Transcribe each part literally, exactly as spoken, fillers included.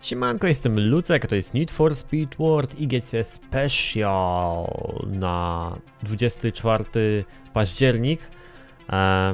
Siemanko, jestem Lucek, to jest Need for Speed World I G C Special na dwudziestego czwartego października. E,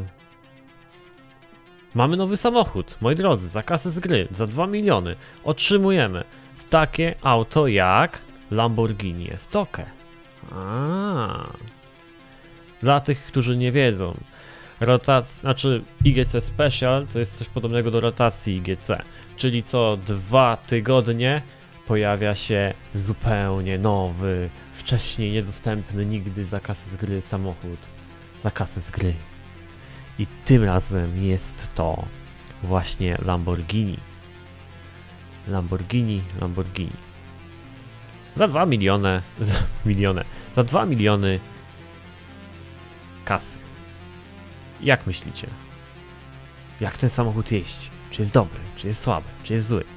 mamy nowy samochód, moi drodzy, za kasę z gry, za dwa miliony otrzymujemy takie auto jak Lamborghini Estoque. A. Dla tych, którzy nie wiedzą, rotacja, znaczy I G C Special to jest coś podobnego do rotacji I G C, czyli co dwa tygodnie pojawia się zupełnie nowy, wcześniej niedostępny nigdy za kasę z gry samochód, za kasę z gry. I tym razem jest to właśnie Lamborghini. Lamborghini, Lamborghini. Za dwa miliony, za miliony, za dwa miliony kasy. Jak myślicie? Jak ten samochód jeździ? Czy jest dobry? Czy jest słaby? Czy jest zły?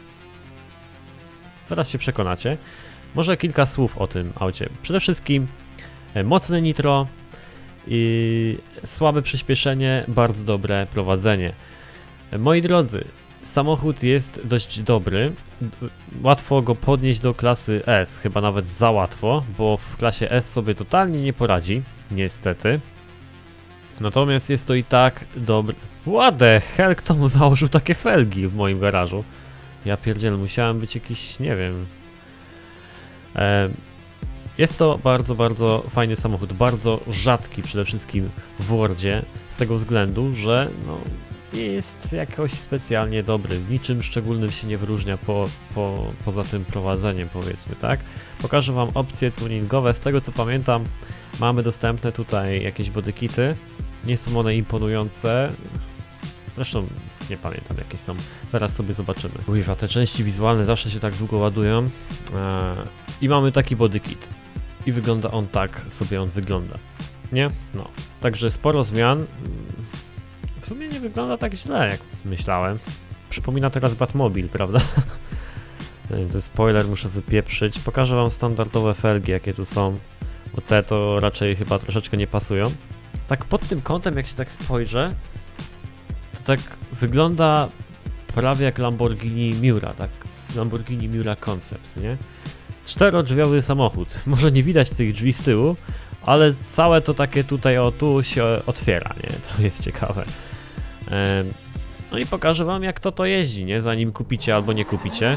Zaraz się przekonacie. Może kilka słów o tym aucie. Przede wszystkim e, mocne nitro, i słabe przyspieszenie, bardzo dobre prowadzenie. E, moi drodzy, samochód jest dość dobry. Łatwo go podnieść do klasy S, chyba nawet za łatwo, bo w klasie S sobie totalnie nie poradzi, niestety. Natomiast jest to i tak dobry. What the hell, kto mu założył takie felgi w moim garażu? Ja pierdzielę, musiałem być jakiś, nie wiem. E, jest to bardzo, bardzo fajny samochód, bardzo rzadki przede wszystkim w Wordzie, z tego względu, że no, nie jest jakoś specjalnie dobry, w niczym szczególnym się nie wyróżnia po, po, poza tym prowadzeniem, powiedzmy, tak? Pokażę wam opcje tuningowe, z tego co pamiętam mamy dostępne tutaj jakieś bodykity. Nie są one imponujące. Zresztą nie pamiętam jakie są. Zaraz sobie zobaczymy. Uj, te części wizualne zawsze się tak długo ładują. Eee, I mamy taki bodykit. I wygląda on tak, sobie on wygląda. Nie? No. Także sporo zmian. W sumie nie wygląda tak źle, jak myślałem. Przypomina teraz Batmobil, prawda? Więc spoiler muszę wypieprzyć. Pokażę wam standardowe felgi, jakie tu są. Bo te to raczej chyba troszeczkę nie pasują. Tak pod tym kątem, jak się tak spojrzę, to tak wygląda prawie jak Lamborghini Miura, tak? Lamborghini Miura Concept, nie? Czterodrzwiowy samochód. Może nie widać tych drzwi z tyłu, ale całe to takie tutaj, o tu się otwiera, nie? To jest ciekawe. Ehm, no i pokażę wam, jak to to jeździ, nie? Zanim kupicie albo nie kupicie.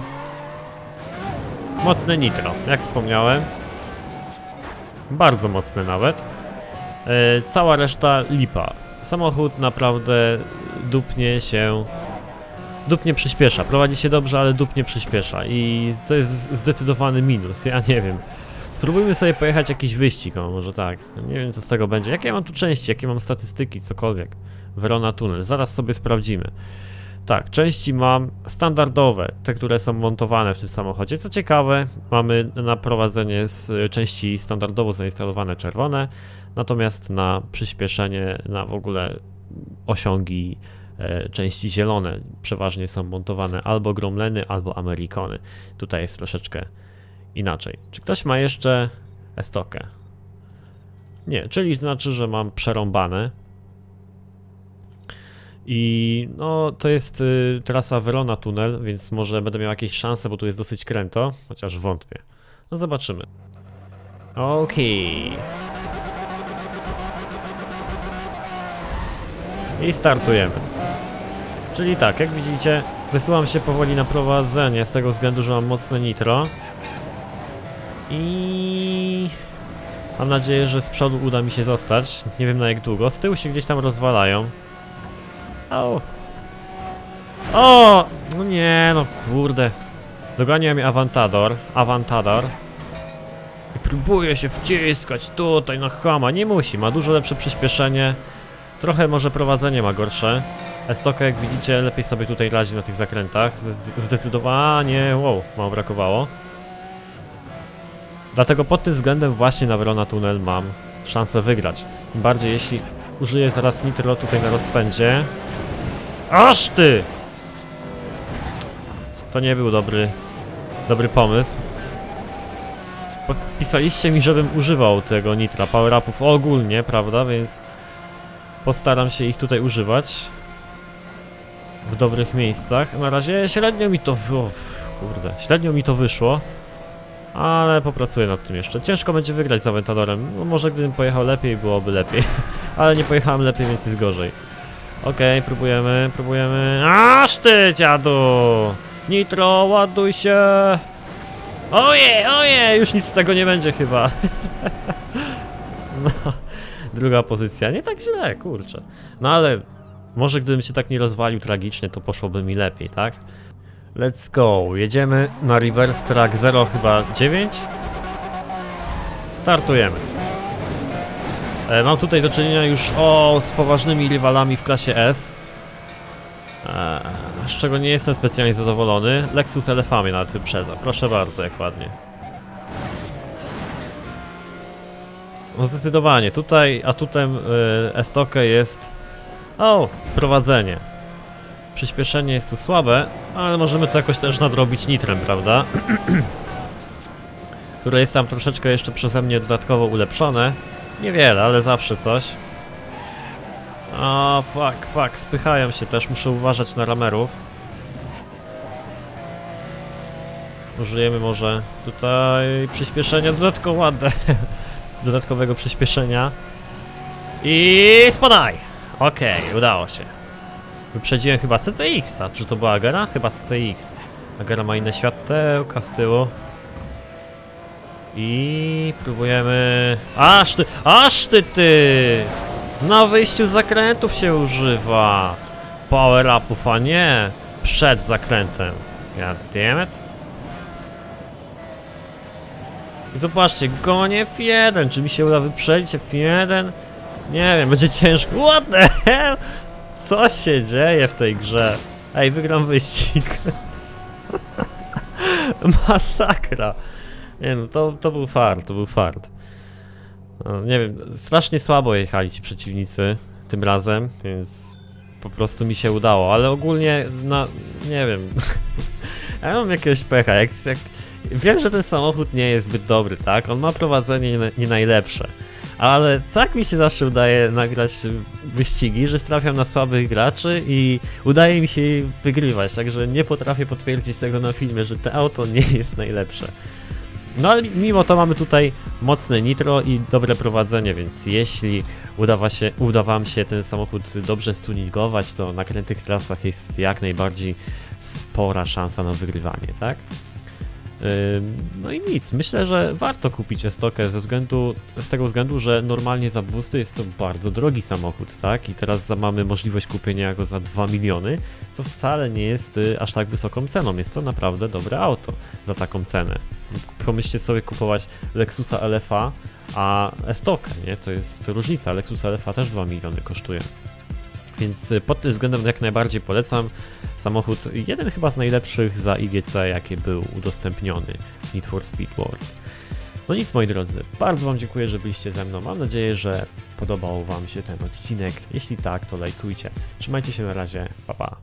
Mocne nitro, jak wspomniałem. Bardzo mocne nawet. E, cała reszta lipa. Samochód naprawdę dupnie się... Dupnie przyspiesza. Prowadzi się dobrze, ale dupnie przyspiesza. I to jest zdecydowany minus. Ja nie wiem. Spróbujmy sobie pojechać jakiś wyścig, o może tak. Nie wiem co z tego będzie. Jakie ja mam tu części, jakie mam statystyki, cokolwiek. Verona Tunnel. Zaraz sobie sprawdzimy. Tak, części mam standardowe, te, które są montowane w tym samochodzie. Co ciekawe, mamy na prowadzenie z części standardowo zainstalowane czerwone, natomiast na przyspieszenie, na w ogóle osiągi e, części zielone przeważnie są montowane albo Gromleny, albo Amerikony. Tutaj jest troszeczkę inaczej. Czy ktoś ma jeszcze Estoque? Nie, czyli znaczy, że mam przerąbane. I no to jest y, trasa Verona Tunnel, więc może będę miał jakieś szanse, bo tu jest dosyć kręto, chociaż wątpię. No zobaczymy. Okej. I startujemy. Czyli tak, jak widzicie, wysyłam się powoli na prowadzenie z tego względu, że mam mocne nitro. I mam nadzieję, że z przodu uda mi się zostać. Nie wiem na jak długo. Z tyłu się gdzieś tam rozwalają. O! O! No nie, no kurde. Dogania mnie Aventador. Aventador. I próbuje się wciskać tutaj na chama. Nie musi, ma dużo lepsze przyspieszenie. Trochę może prowadzenie ma gorsze. Estoque, jak widzicie, lepiej sobie tutaj radzi na tych zakrętach. Zdecydowanie, wow, mało brakowało. Dlatego pod tym względem właśnie na Verona Tunnel mam szansę wygrać. Tym bardziej jeśli użyję zaraz nitro tutaj na rozpędzie. Aż ty! To nie był dobry, dobry pomysł. Pisaliście mi, żebym używał tego nitra, power-upów ogólnie, prawda, więc postaram się ich tutaj używać w dobrych miejscach. Na razie średnio mi to... kurde, średnio mi to wyszło. Ale popracuję nad tym jeszcze. Ciężko będzie wygrać z Aventadorem. No może gdybym pojechał lepiej, byłoby lepiej. Ale nie pojechałem lepiej, więc jest gorzej. Okej, okay, próbujemy, próbujemy. Aż ty, dziadu! Nitro, ładuj się! Oje, oje! Już nic z tego nie będzie chyba. No, druga pozycja. Nie tak źle, kurczę. No ale może gdybym się tak nie rozwalił tragicznie, to poszłoby mi lepiej, tak? Let's go. Jedziemy na reverse track zero chyba dziewięć. Startujemy. E, mam tutaj do czynienia już o, z poważnymi rywalami w klasie S. E, z czego nie jestem specjalnie zadowolony. Lexus L F A mnie nawet wyprzedza. Proszę bardzo, jak ładnie. No zdecydowanie. Tutaj atutem y, Estokę jest... O, prowadzenie. Przyspieszenie jest tu słabe, ale możemy to jakoś też nadrobić nitrem, prawda? Które jest tam troszeczkę jeszcze przeze mnie dodatkowo ulepszone. Niewiele, ale zawsze coś. O, fuck, fuck, spychają się też, muszę uważać na ramerów. Użyjemy może tutaj przyspieszenia, dodatkowo ładne. Dodatkowego przyspieszenia. I spadaj! Okej, okay, udało się. Wyprzedziłem chyba C C X-a, czy to była Agera? Chyba C C X. Agera ma inne światełka z tyłu. I próbujemy... Aż ty, aż ty ty! Na wyjściu z zakrętów się używa power-upów, a nie przed zakrętem. God damn it. I zobaczcie, gonię F jeden. Czy mi się uda wyprzedzić F jeden? Nie wiem, będzie ciężko. What the hell? Co się dzieje w tej grze? Ej, wygram wyścig. Masakra. Nie no, to, to był fart, to był fart. No, nie wiem, strasznie słabo jechali ci przeciwnicy tym razem, więc po prostu mi się udało, ale ogólnie, no, nie wiem. Ja mam jakiegoś pecha, jak, jak... Wiem, że ten samochód nie jest zbyt dobry, tak? On ma prowadzenie nie, nie najlepsze. Ale tak mi się zawsze udaje nagrać wyścigi, że trafiam na słabych graczy i udaje mi się wygrywać, także nie potrafię potwierdzić tego na filmie, że to auto nie jest najlepsze. No ale mimo to mamy tutaj mocne nitro i dobre prowadzenie, więc jeśli uda, się, uda wam się ten samochód dobrze stuningować, to na krętych trasach jest jak najbardziej spora szansa na wygrywanie, tak? No i nic, myślę, że warto kupić Estokę ze względu, z tego względu, że normalnie za boosty jest to bardzo drogi samochód, tak? I teraz mamy możliwość kupienia go za dwa miliony, co wcale nie jest aż tak wysoką ceną, jest to naprawdę dobre auto za taką cenę. Pomyślcie sobie kupować Lexusa L F A, a Estokę, nie? To jest różnica, Lexus L F A też dwa miliony kosztuje. Więc pod tym względem jak najbardziej polecam. Samochód jeden chyba z najlepszych za I G C, jakie był udostępniony Need for Speed World. No nic, moi drodzy, bardzo wam dziękuję, że byliście ze mną. Mam nadzieję, że podobał wam się ten odcinek. Jeśli tak, to lajkujcie. Trzymajcie się, na razie, pa pa.